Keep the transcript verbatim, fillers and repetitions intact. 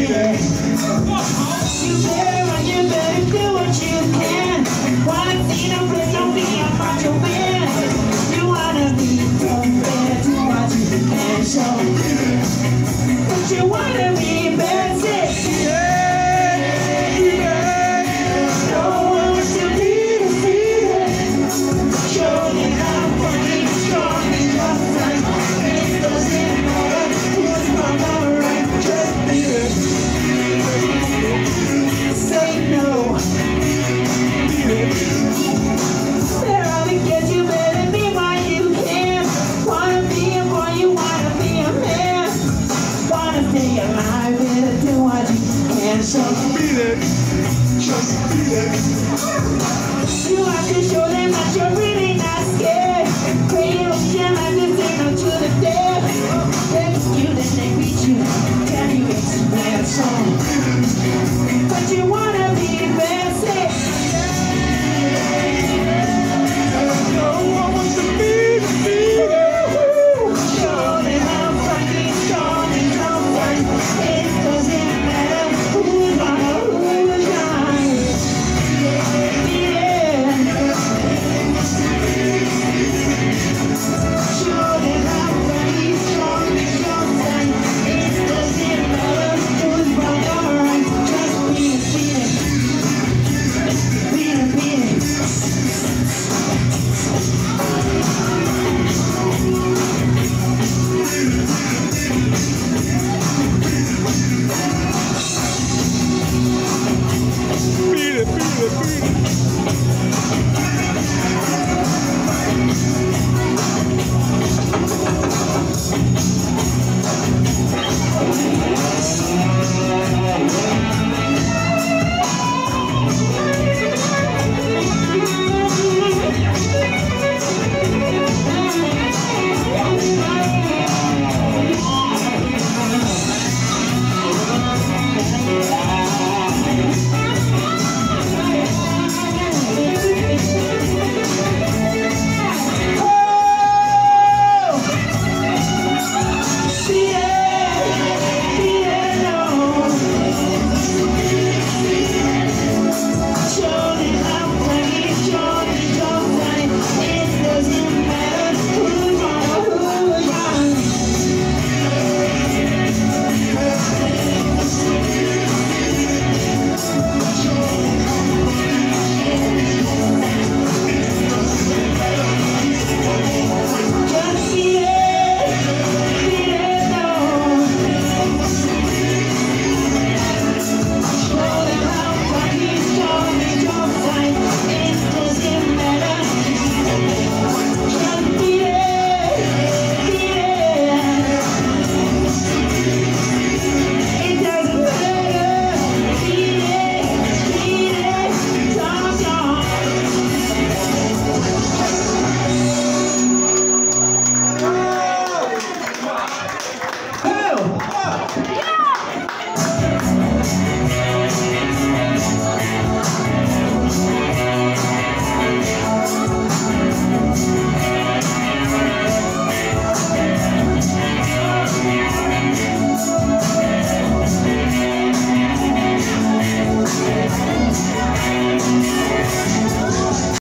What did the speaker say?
it. You better run, you better do what you can. Wanna see the place, don't be a macho man. You wanna be compared to what you can show. But you wanna be basic. No one wants to be defeated. Show me how fucking strong and just like it doesn't matter who's wrong or right. Just be it. Say no. There are the kids, you better be what you can. Wanna be a boy, you wanna be a man. Wanna stay alive, better do what you can. So Beat it. Just beat it. you are